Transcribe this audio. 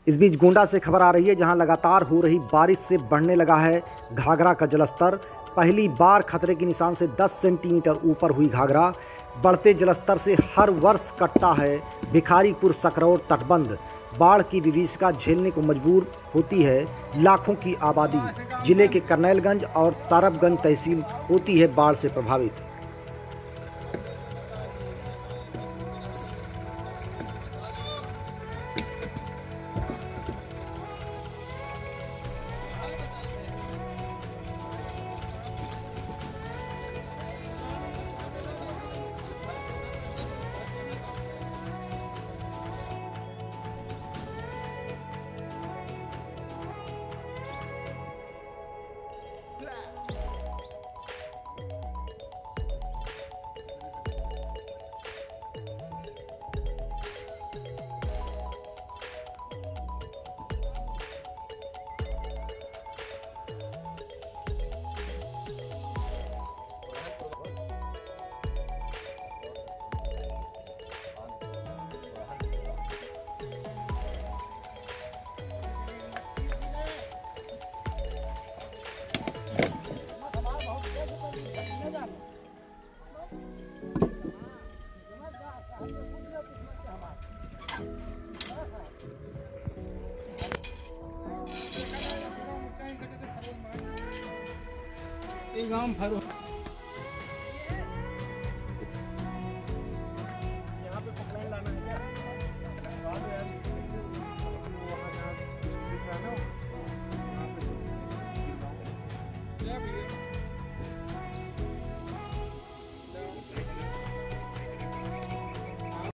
इस बीच गोंडा से खबर आ रही है, जहां लगातार हो रही बारिश से बढ़ने लगा है घाघरा का जलस्तर। पहली बार खतरे के निशान से 10 सेंटीमीटर ऊपर हुई घाघरा। बढ़ते जलस्तर से हर वर्ष कटता है भिखारीपुर सकरौर तटबंध। बाढ़ की विभीषिका झेलने को मजबूर होती है लाखों की आबादी। जिले के करनैलगंज और तारबगंज तहसील होती है बाढ़ से प्रभावित। गांव भरो